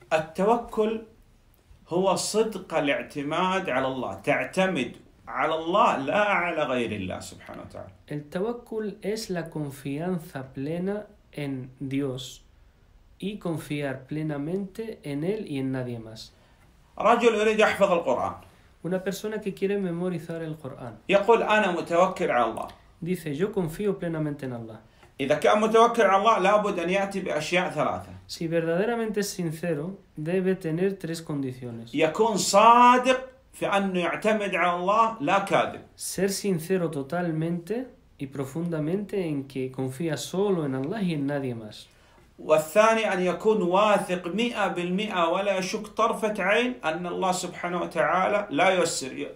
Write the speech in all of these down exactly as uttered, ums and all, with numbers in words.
التوكل هو صدق الاعتماد على الله، تعتمد على الله لا على غير الله سبحانه وتعالى. El tawakkul es la confianza plena en Dios y confiar plenamente en Él y en nadie más. رجل يريد يحفظ القرآن. Una persona que quiere memorizar el Corán يقول أنا متوكل على الله. dice, yo confío plenamente en Allah. إذا كان متوكل على الله لابد أن يأتي بأشياء ثلاثة. Si verdaderamente es sincero, debe tener tres condiciones. يكون صادق في أنه يعتمد على الله لا كاذب. Ser sincero totalmente y profundamente en que confía solo en Allah y en nadie más. والثاني أن يكون واثق مئة بالمئة ولا يشك طرفة عين أن الله سبحانه وتعالى لا ييسر،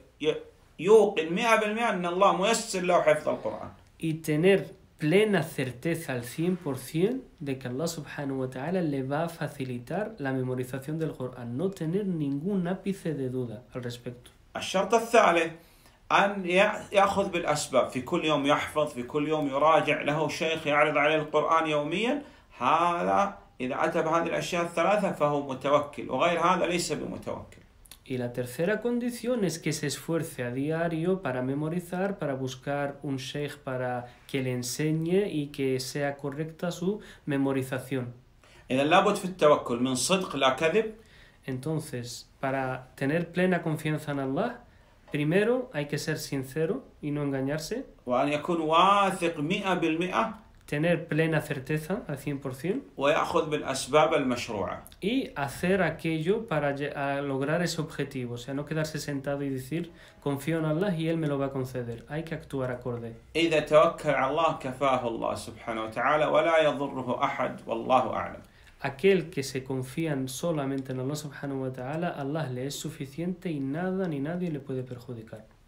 يوقن مئة بالمئة أن الله ميسر له حفظ القرآن. Y tener plena certeza al cien por cien de que Allah subhanahu wa ta'ala le va a facilitar la memorización del Corán. No tener ningún ápice de duda al respecto. الشرط الثالث أن يأخذ بالأسباب، في كل يوم يحفظ، في كل يوم يراجع، له شيخ يعرض عليه القرآن يوميا. هذا إذا أتى بهذه الأشياء الثلاثة فهو متوكل، وغير هذا ليس بمتوكل. Y la tercera condición es que se esfuerce a diario para memorizar, para buscar un sheikh para que le enseñe y que sea correcta su memorización. إذا لابد في التوكل من صدق لا كذب. Entonces, para tener plena confianza en Allah, primero hay que ser sincero y no engañarse. وأن يكون واثق مئة بالمئة. Tener plena certeza al cien por cien. ويأخذ بالأسباب المشروعة. Y hacer aquello para lograr ese objetivo. O sea, no quedarse sentado y decir, confío en Allah y Él me lo va a conceder. Hay que actuar acorde. إذا توكل على الله كفاه الله سبحانه وتعالى ولا يضره أحد والله أعلم. Aquel que se confían solamente en Allah subhanahu wa ta'ala, Allah le es suficiente y nada ni nadie le puede perjudicar.